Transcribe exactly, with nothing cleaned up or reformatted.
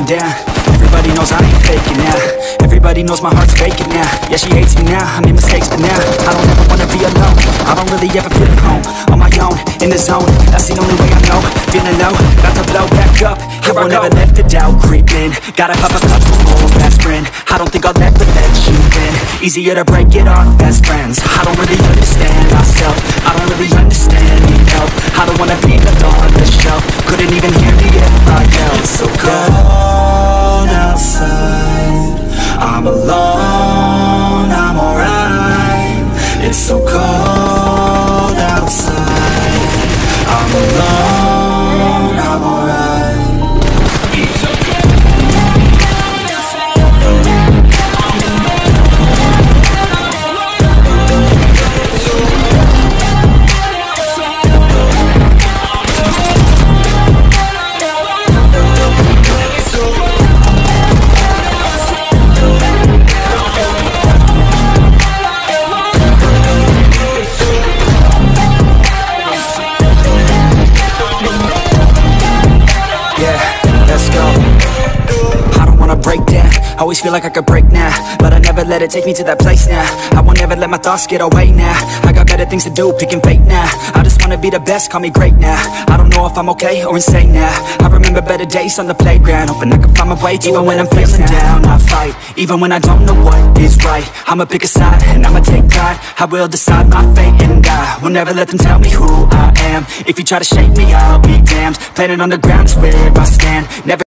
breaking down. Everybody knows I ain't faking now. Everybody knows my heart's faking now. Yeah, she hates me now, I made mistakes, but now I don't ever wanna be alone. I don't really ever feel at home. On my own, in the zone, that's the only way I know. Feeling low, about to blow back up. Here I won't ever let the doubt creep in. Gotta pop a couple more aspirin. I don't think I'll ever let you in. Easier to break it off best friends. I don't really understand myself. I don't really understand, need help. I don't wanna be left on the shelf. Couldn't even hear me if I yelled. It's so cold outside, I'm alone, I'm alright. It's so cold outside, I'm alone, I'm alright. Always feel like I could break now, but I never let it take me to that place now. I won't ever let my thoughts get away now. I got better things to do, picking fate now. I just wanna be the best, call me great now. I don't know if I'm okay or insane now. I remember better days on the playground, hoping I can find my way to even when I'm feeling down, I fight, even when I don't know what is right. I'ma pick a side, and I'ma take pride. I will decide my fate, and I will never let them tell me who I am. If you try to shake me, I'll be damned. Planet on the ground is where I stand. Never